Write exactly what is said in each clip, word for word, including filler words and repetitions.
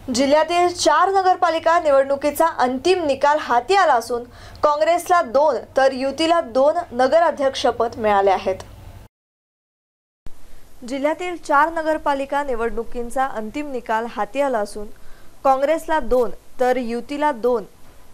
जिल्ह्यातील चार नगरपालिका निवडणुकीचा अंतिम निकाल हाती आला असून काँग्रेसला दोन तर युतीला दोन नगराध्यक्षपद मिळाले आहेत। जिल्ह्यातील चार नगरपालिका निवडणुकींचा अंतिम निकाल हाती आला असून काँग्रेसला दोन तर युतीला दोन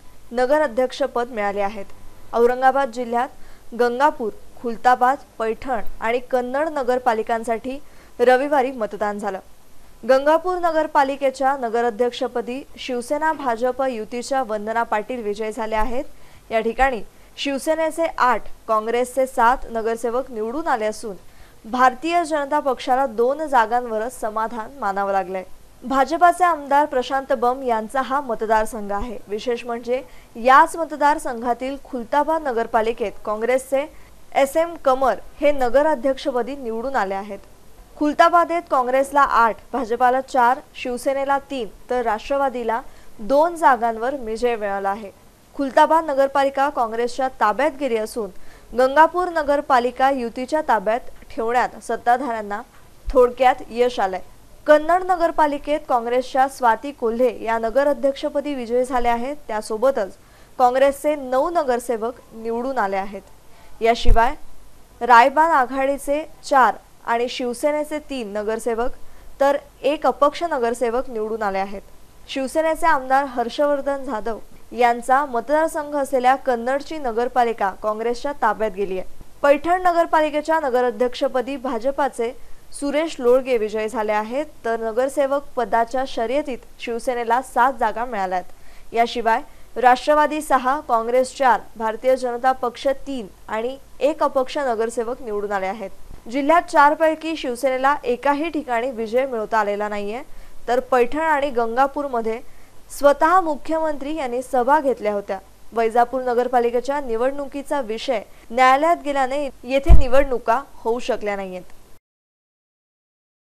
नगराध्यक्षपद मिळाले आहेत। औरंगाबाद जिल्ह्यात गंगापूर, खुलताबाद, पैठण आणि कन्नड नगरपालिकांसाठी रविवारी मतदान झालं। गंगापूर नगरपालिकेच्या नगराध्यक्षपदी शिवसेना भाजप युतीच्या वंदना पाटील विजयी झाल्या आहेत। या ठिकाणी शिवसेनेचे आठ, काँग्रेसचे सात नगरसेवक निवडून आले असून भारतीय जनता पक्षाला दोन जागांवरच समाधान मानावं लागलंय। भाजपाचे आमदार प्रशांत बंब यांचा हा मतदारसंघ आहे। विशेष म्हणजे याच मतदारसंघातील खुलताबाद नगरपालिकेत काँग्रेसचे एस एम कमर हे नगराध्यक्षपदी निवडून आले आहेत। खुलताबादेत काँग्रेसला आठ, भाजपाला चार, शिवसेनेला तीन तर राष्ट्रवादीला दोन जागांवर विजय मिळाला आहे। खुलताबाद नगरपालिका काँग्रेसच्या ताब्यात गेली असून गंगापूर नगरपालिका युतीच्या ताब्यात ठेवण्यात सत्ताधाऱ्यांना थोडक्यात यश आलंय। कन्नड नगरपालिकेत काँग्रेसच्या स्वाती कोल्हे या नगराध्यक्षपदी विजयी झाल्या आहेत। त्यासोबतच काँग्रेसचे नऊ नगरसेवक निवडून आले आहेत। याशिवाय रायबान आघाडीचे चार आणि शिवसेनेचे तीन नगरसेवक तर एक अपक्ष नगरसेवक निवडून आले आहेत। शिवसेनेचे आमदार हर्षवर्धन जाधव यांचा मतदारसंघ असलेल्या कन्नडची नगरपालिका काँग्रेसच्या ताब्यात गेली आहे। पैठण नगरपालिकेच्या नगराध्यक्षपदी भाजपाचे सुरेश लोळगे विजयी झाले आहेत तर नगरसेवक पदाच्या शर्यतीत शिवसेनेला सात जागा मिळाल्या आहेत। याशिवाय राष्ट्रवादी सहा, काँग्रेस चार, भारतीय जनता पक्ष तीन आणि एक अपक्ष नगरसेवक निवडून आले आहेत। जिल्ह्यात चार पैकी शिवसेनेला एकाही ठिकाणी विजय मिळवता आलेला नाहीये तर पैठण आणि गंगापूरमध्ये स्वतः मुख्यमंत्री यांनी सभा घेतल्या होत्या। वैजापूर नगरपालिकेच्या निवडणुकीचा विषय न्यायालयात गेल्याने येथे निवडणुका होऊ शकल्या नाहीयेत।